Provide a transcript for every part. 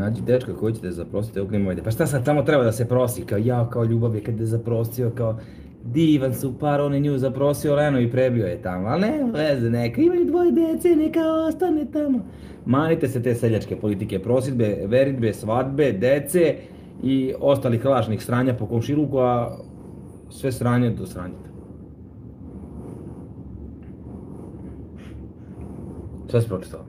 nađi dečka koji će te zaprostiti, evo krenimo ide. Pa šta sad tamo treba da se prosi, kao ja, kao ljubav je kad te zaprostio, kao divan su par, on je nju zaprosio Leno i prebio je tamo, ali nema veze, neka imaju dvoje dece, neka ostane tamo. Manite se te seljačke politike, prosidbe, veritbe, svadbe, dece i ostalih lažnih sranja po komšiluku, a sve sranje do sranjeta. Sve si pročitala?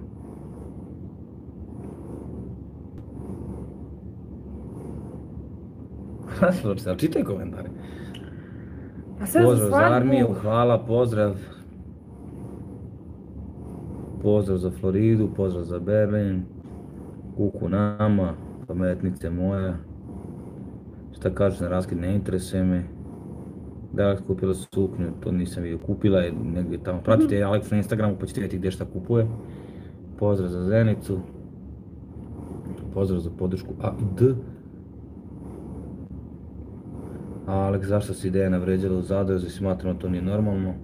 Sve si pročitala, čitaj komentare. Pozdrav za armiju, hvala, pozdrav. Pozdrav za Floridu, pozdrav za Berlin. Kuku nama, pametnice moja. Šta kažeš na raskid, ne interesuje me. Da je kupila suknju, to nisam vidio. Kupila je negdje tamo. Pratite Alex na Instagramu pa ćete vidjeti gdje šta kupuje. Pozdrav za Zenicu. Pozdrav za podršku A i D. Aleks, zašto si Dejana vređala u Zadruzi, smatramo to nije normalno?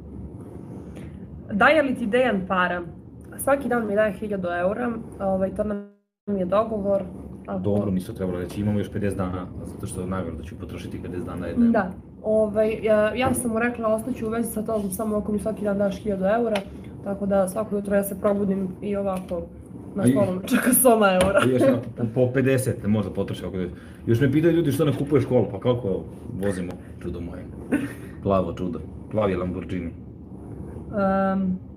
Daje li ti Dejan para? Svaki dan mi daje 1000 eura, to nam je dogovor. Dobro, nisu trebalo reći, imamo još 50 dana, zato što nagradu da ću potrošiti 50 dana jedne. Da, ja sam mu rekla ostaću u vezi sa tom samo ako mi svaki dan daš 1000 eura, tako da svako jutro ja se probudim i ovako na stolom čeka 100 eura. Još po 50 možda potroši. Još me pitaju ljudi što ne kupuješ kolo, pa kako vozimo čudo moje. Plavo čudo, plavi Lamborghini.